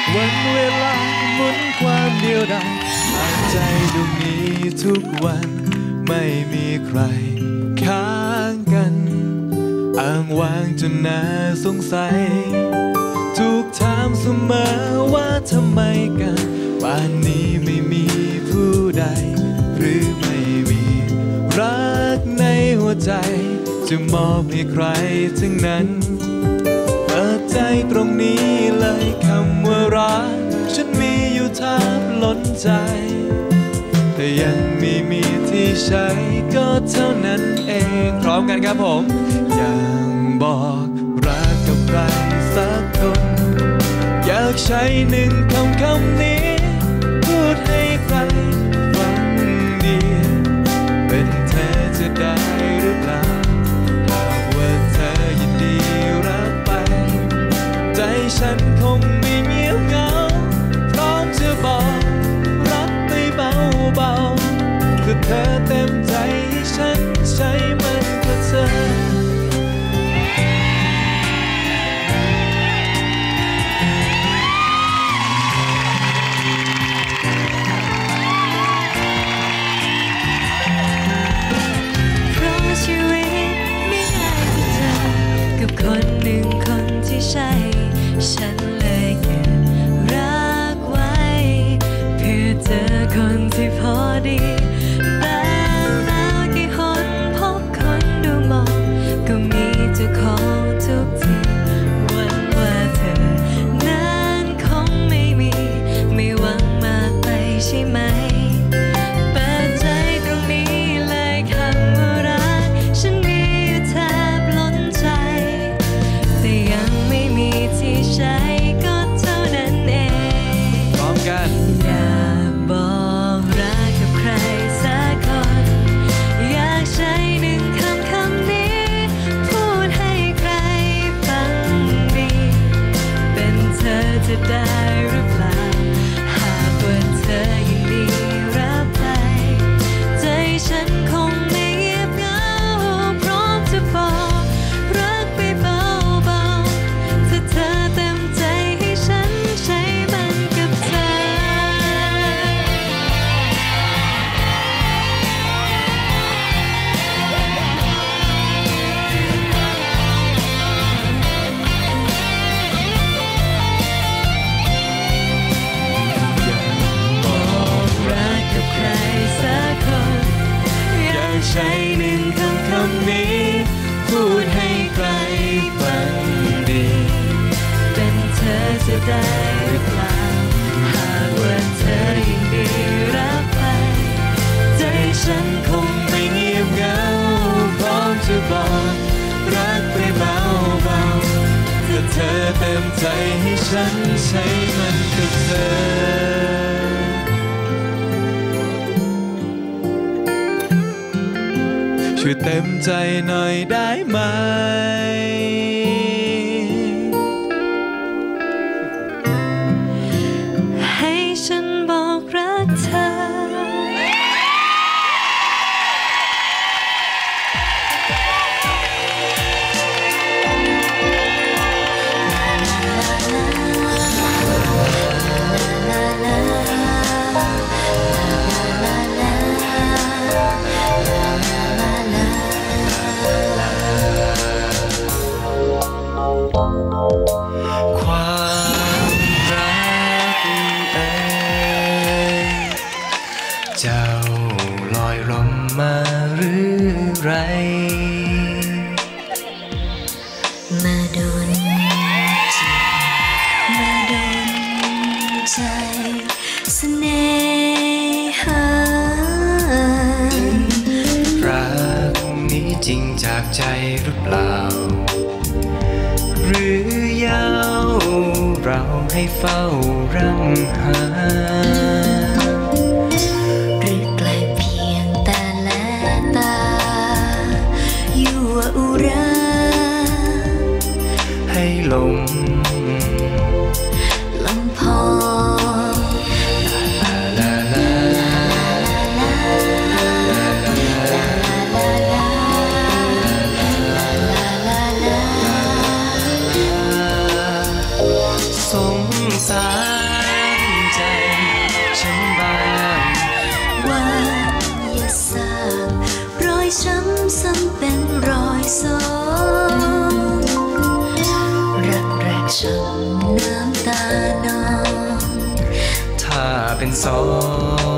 วันเวลาหมุนความเดียวดายอ่านใจดวงนี้ทุกวันไม่มีใครค้างกันอ้างว้างจนน่าสงสัยถูกถามเสมอว่าทำไมกันป่านนี้ไม่มีผู้ใดหรือไม่มีรักในหัวใจจะมอบให้ใครทั้งนั้นเปิดใจตรงนี้เลยคำว่ารักฉันมีอยู่แทบล้นใจแต่ยังไม่มีที่ใช้ก็เท่านั้นเองพร้อมกันครับผมยังบอกรักกับใครสักคนอยากใช้หนึ่งคำนี้พูดให้ใครฟังดีเป็นเธอจะได้หรือเปล่าหากว่าเธอยินดีรับไปใจฉันคงไม่เงียบเหงาพร้อมจะบอกรักไปเบาๆคือเธอเต็มใจให้ฉันใช้มันกับเธอคนหนึ่งคนที่ใช่ฉันเลยเก็บรักไว้เพื่อเจอคนที่พอดีแต่แล้วกี่คนพบคนดูมองก็มีเจ้าของทุกทีหวังว่าเธอนั้นคงไม่มีไม่หวังมากไปใช่ไหมเปิดใจตรงนี้เลยคำว่ารักฉันมีอยู่แทบล้นใจแต่ยังไม่มีที่ใช้ก็เท่านั้นเองพร้อมกันอยากบอกรักกับใครสักคนอยากใช้หนึ่งคำนี้พูดให้ใครฟังดีเป็นเธอจะได้หรือเปล่าหากว่าเธอยินดีรับไปใจฉันคงไม่เงียบเหงาพร้อมจะบอกรักไปเบาๆถ้าเธอเต็มใจให้ฉันใช้มันกับเธอบอกรักกับใครสักคนอยากใช้หนึ่งคำนี้พูดให้ใครฟังดีเป็นเธอจะได้หรือเปล่าหากว่าเธอยินดีรับไปใจฉันคงไม่เงียบเหงาพร้อมจะบอกรักไปเบาๆถ้าเธอเต็มใจให้ฉันใช้มันกับเธอช่วยเต็มใจหน่อยได้ไหมให้ฉันบอกรักเธอความรักเอ่ยเจ้าลอยลมมาหรือไรมาโดนจิตมาโดนใจเสน่หารักนี้จริงจากใจหรือเปล่าหรือยาวเราให้เฝ้ารังหาหรือไกลเพียงแต่และตาอยู่อุราให้ลมพอสงสารสอง